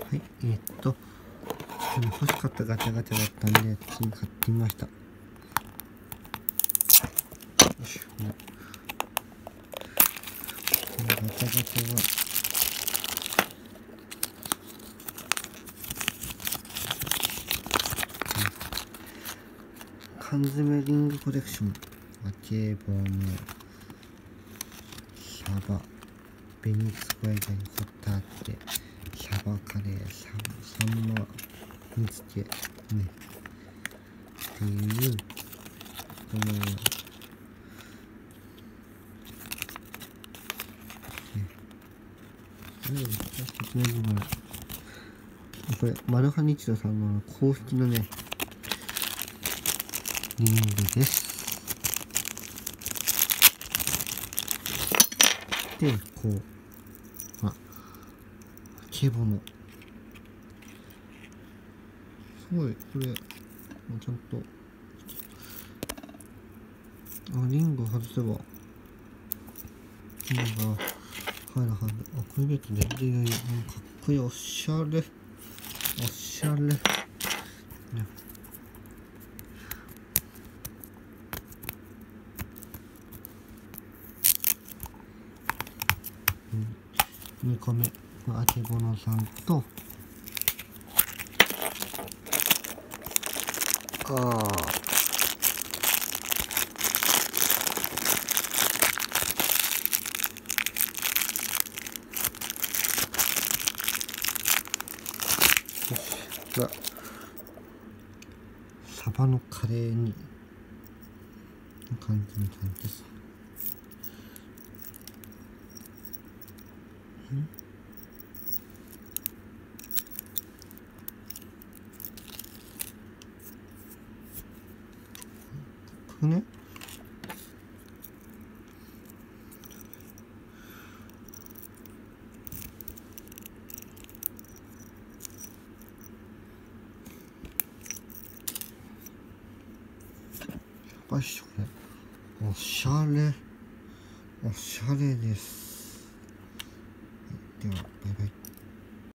い、欲しかったガチャガチャだったんで、次買ってみました。よいしょ。このガチャガチャは、缶詰リングコレクション、あけぼの、サバ、ベニスコエガニ、ホタテ、サバカレー、サンマ、煮つけ、ね。っていう、この、これ、マルハニチロさんの公式のね、リングです。で、こう、あけぼの。すごい、これ、ちゃんと、リングを外せば、リングが入るはず。これ別に全然かっこいい、おしゃれ。おしゃれ。ね。2個目、あけぼのさんと、サバのカレーに感じの感じです。これね、やばいっしょ、これ。おしゃれ。おしゃれです。では、バイバイ。